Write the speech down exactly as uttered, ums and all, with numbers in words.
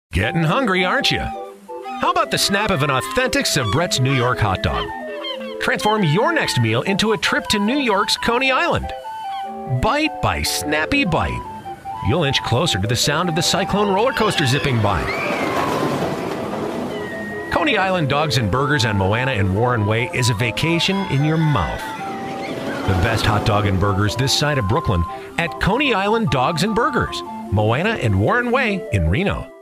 Getting hungry, aren't you? How about the snap of an authentic Sabrett's New York hot dog? Transform your next meal into a trip to New York's Coney Island. Bite by snappy bite. You'll inch closer to the sound of the Cyclone roller coaster zipping by. Coney Island Dogs and Burgers on Moana and Warren Way is a vacation in your mouth. The best hot dog and burgers this side of Brooklyn at Coney Island Dogs and Burgers, Moana and Warren Way in Reno.